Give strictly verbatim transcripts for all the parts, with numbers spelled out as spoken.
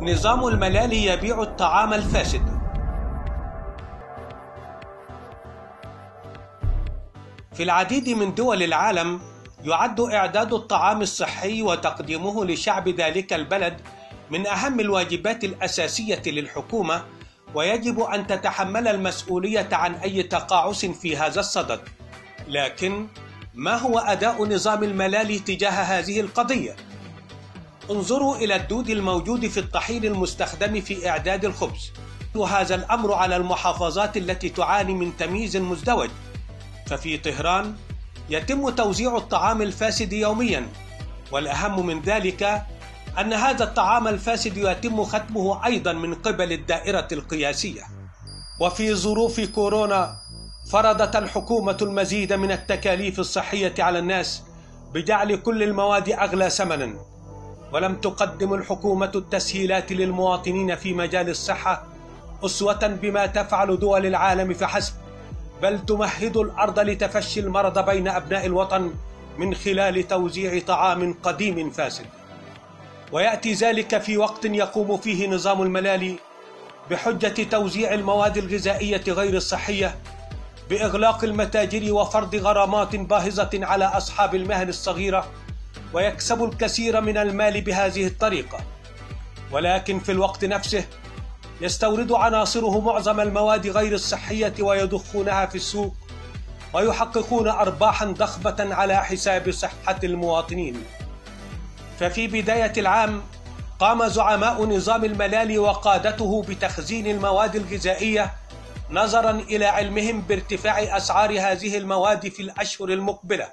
نظام الملالي يبيع الطعام الفاسد. في العديد من دول العالم يعد إعداد الطعام الصحي وتقديمه لشعب ذلك البلد من أهم الواجبات الأساسية للحكومة، ويجب أن تتحمل المسؤولية عن أي تقاعس في هذا الصدد. لكن ما هو أداء نظام الملالي تجاه هذه القضية؟ انظروا إلى الدود الموجود في الطحين المستخدم في إعداد الخبز، وهذا الأمر على المحافظات التي تعاني من تمييز مزدوج. ففي طهران يتم توزيع الطعام الفاسد يوميا، والأهم من ذلك أن هذا الطعام الفاسد يتم ختمه أيضا من قبل الدائرة القياسية. وفي ظروف كورونا فرضت الحكومة المزيد من التكاليف الصحية على الناس بجعل كل المواد أغلى ثمنا، ولم تقدم الحكومة التسهيلات للمواطنين في مجال الصحة أسوة بما تفعل دول العالم فحسب، بل تمهد الأرض لتفشي المرض بين أبناء الوطن من خلال توزيع طعام قديم فاسد. ويأتي ذلك في وقت يقوم فيه نظام الملالي بحجة توزيع المواد الغذائية غير الصحية بإغلاق المتاجر وفرض غرامات باهظة على أصحاب المهن الصغيرة، ويكسب الكثير من المال بهذه الطريقة. ولكن في الوقت نفسه يستورد عناصره معظم المواد غير الصحية ويضخونها في السوق، ويحققون أرباحا ضخمة على حساب صحة المواطنين. ففي بداية العام قام زعماء نظام الملالي وقادته بتخزين المواد الغذائية نظرا إلى علمهم بارتفاع أسعار هذه المواد في الأشهر المقبلة.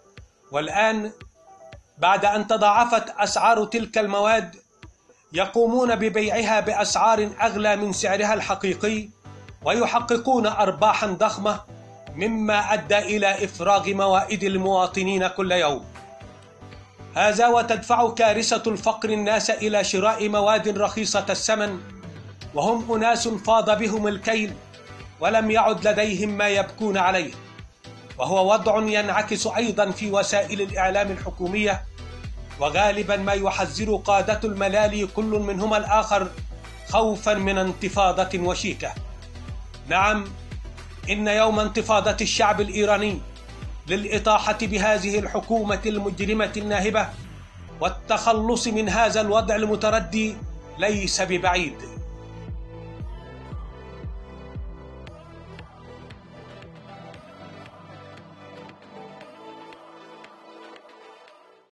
والآن بعد أن تضاعفت أسعار تلك المواد يقومون ببيعها بأسعار أغلى من سعرها الحقيقي، ويحققون أرباحا ضخمة، مما أدى إلى إفراغ موائد المواطنين كل يوم. هذا وتدفع كارثة الفقر الناس إلى شراء مواد رخيصة الثمن، وهم أناس فاض بهم الكيل ولم يعد لديهم ما يبكون عليه. وهو وضع ينعكس أيضا في وسائل الإعلام الحكومية، وغالبا ما يحذر قادة الملالي كل منهما الآخر خوفا من انتفاضة وشيكة. نعم، إن يوم انتفاضة الشعب الإيراني للإطاحة بهذه الحكومة المجرمة الناهبة والتخلص من هذا الوضع المتردي ليس ببعيد.